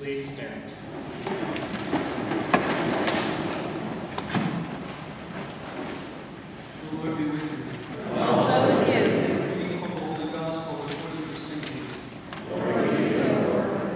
Please stand. The Lord be with you. Also with you. Reading from the Holy Gospel according to St. Luke. Glory to you, Lord.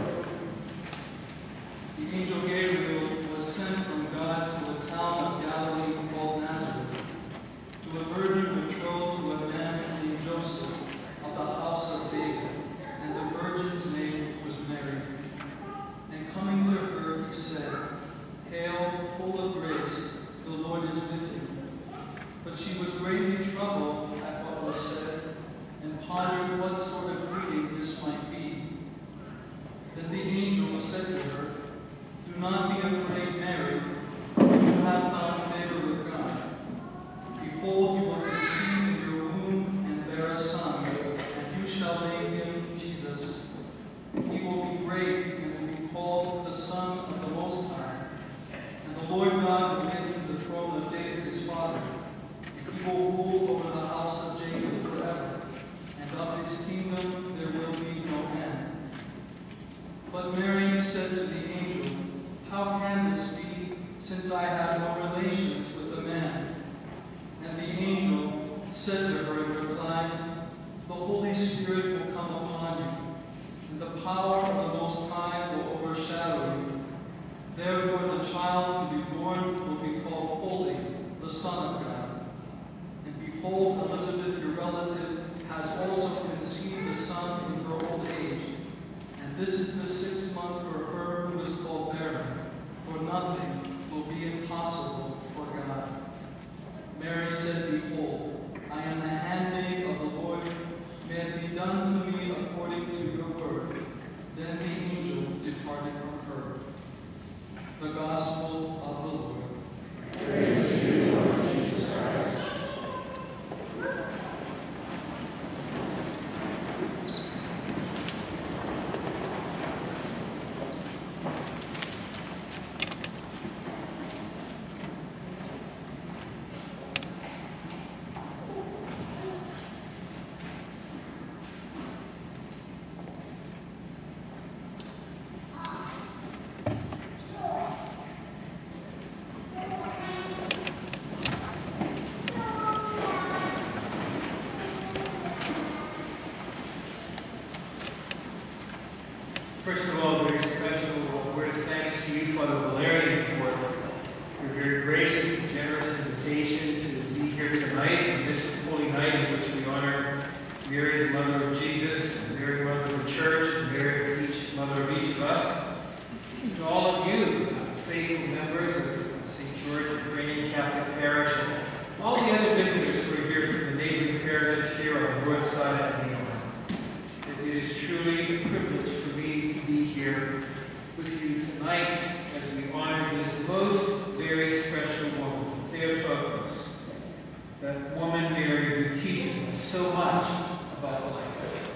The angel Gabriel was sent from God to a town of Galilee called Nazareth, to a virgin betrothed to a man named Joseph of the house of David, and the virgin's name was Mary. And coming to her, he said, "Hail, full of grace, the Lord is with you." But she was greatly troubled at what was said, and pondered what sort of greeting this might be. Then the angel said to her, "Do not be afraid, Mary, for you have found favor with God. Behold, you will conceive in your womb and bear a son, and you shall name him Jesus. He will be great and will be called the Son of the Most High. And the Lord God will give him the throne of David his father. He will rule over the house of Jacob forever, and of his kingdom there will be no end." But Mary said to the angel, "How can this be, since I have no relations with a man?" And the angel said to her in reply, "The Holy Spirit will come upon you, and the power of the Most High will overshadow you. Therefore the child to be born will be called Holy, the Son of God. And behold, Elizabeth, your relative, has also conceived a son in her old age. And this is the 6th month for her who is called barren, for nothing will be impossible for God." Mary said, "Behold, I am the handmaid of the Lord. May it be done to me according to your word." Then the angel departed from her. The Gospel of the Lord. Praise to you, Lord Jesus Christ. First of all, very special word of thanks to you, Father Valerian, for your very gracious and generous invitation to be here tonight, on this holy night in which we honor Mary, the Mother of Jesus, and Mary, Mother of the Church, and Mary, Mother of each of us. And to all of you, faithful members of St. George Ukrainian Catholic Parish, and all the other visitors who are here from the neighboring parishes here on the north side of the island. It is truly a privilege for me to be here with you tonight as we honor this most very special woman, Theotokos, that woman Mary who teaches us so much about life.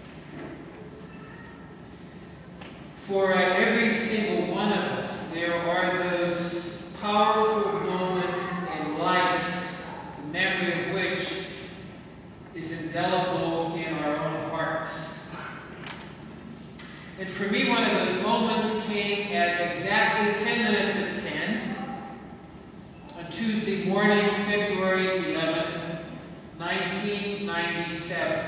For every single one of us, there are those powerful moments in life, the memory of which is indelible in our own hearts. And for me, one of those moments came at exactly 10 minutes of 10 on Tuesday morning, February 11th, 1997.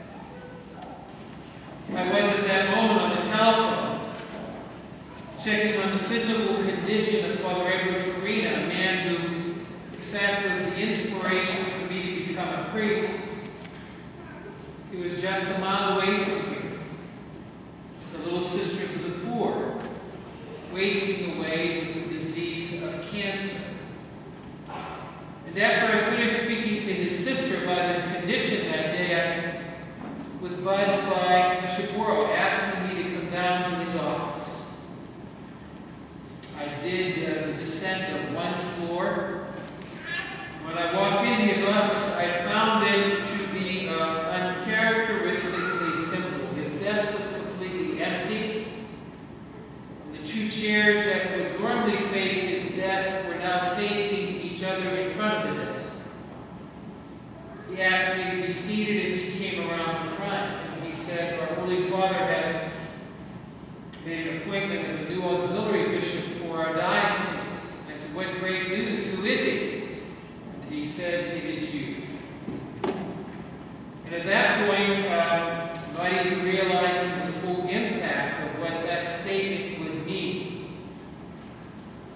I was at that moment on the telephone, checking on the physical condition of Father Edward Farina, a man who, in fact, was the inspiration for me to become a priest. He was just a mile away from here. The Little Sisters of the Poor, wasting away with the disease of cancer. And after I finished speaking to his sister about his condition that day, I was buzzed by Bishop Worrell asking me to come down to his office. I did the descent of one floor. When I walked into his office, I found it to be uncharacteristically simple. His desk was completely empty. And the two chairs that would normally face his desk were now facing each other in front of the desk. He asked me to be seated, and he came around the front, and he said, "Our Holy Father has made an appointment with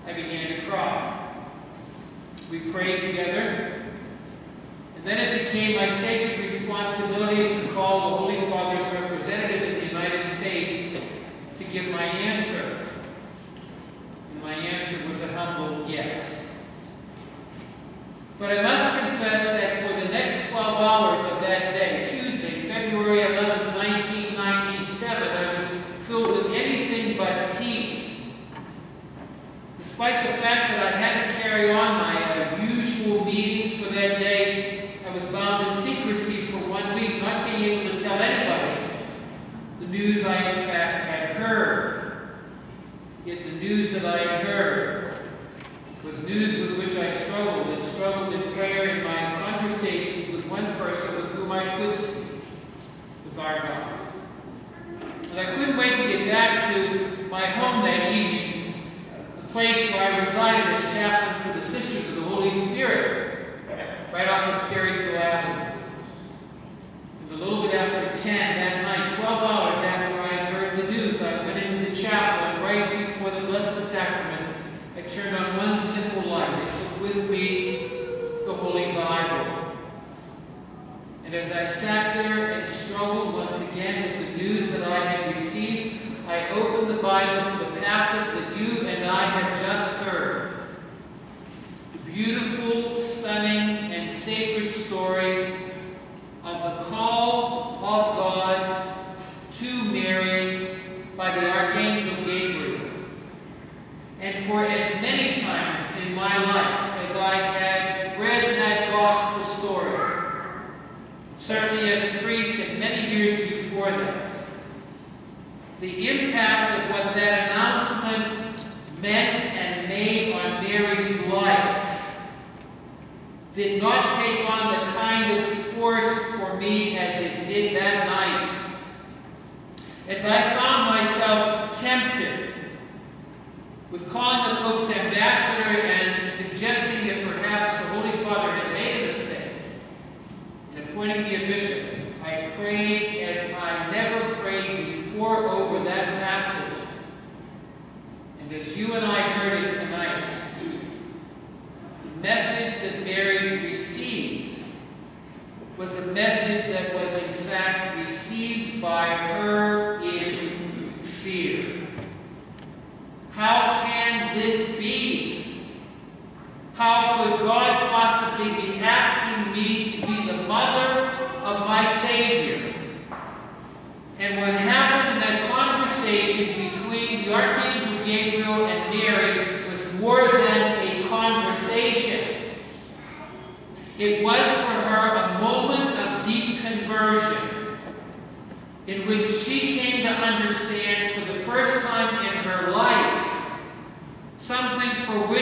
I began to cry. We prayed together, and then it became my sacred responsibility to call the Holy Father's representative in the United States to give my answer. And my answer was a humble yes. But I must confess that for the next 12 hours of that day, Tuesday, February 11th, 1997, I was filled with anything but peace. Despite the fact that I had to carry on my usual meetings for that day, I was bound to secrecy for 1 week, not being able to tell anybody the news I in fact had heard. Yet the news that I had heard was news with which I struggled in prayer in my conversations with one person with whom I could speak, with our God. And I couldn't wait to get back to my home that evening, the place where I resided as chaplain for the Sisters of the Holy Spirit, right off of Perrysville Avenue. And a little bit after 10 that night, 12 hours after I had heard the news, I went into the chapel, and right before the Blessed Sacrament, I turned on one simple light. I took with me the Holy Bible. And as I sat there and struggled once again with the news that I had received, I opened the Bible to the passage that you and I have just heard. The beautiful, stunning, and sacred story of the call of God to Mary by the Archangel Gabriel. And for as many times in my life as I had read that gospel story, certainly as a priest and many years before that, the impact of what that announcement meant and made on Mary's life did not take on the kind of force for me as it did that night. As I found myself tempted with calling the Pope's ambassador and suggesting that perhaps the Holy Father had made a mistake in appointing me a bishop, I prayed as I never prayed before over that passage. And as you and I heard it tonight, the message that Mary received was a message that was in fact received by her in fear. How can this be? How could God possibly be asking me to be the mother of my Savior? And what happened in that conversation between the Archangel Gabriel and Mary was more than a conversation. It was for her a moment of deep conversion in which she came to understand for the first time in her life something for which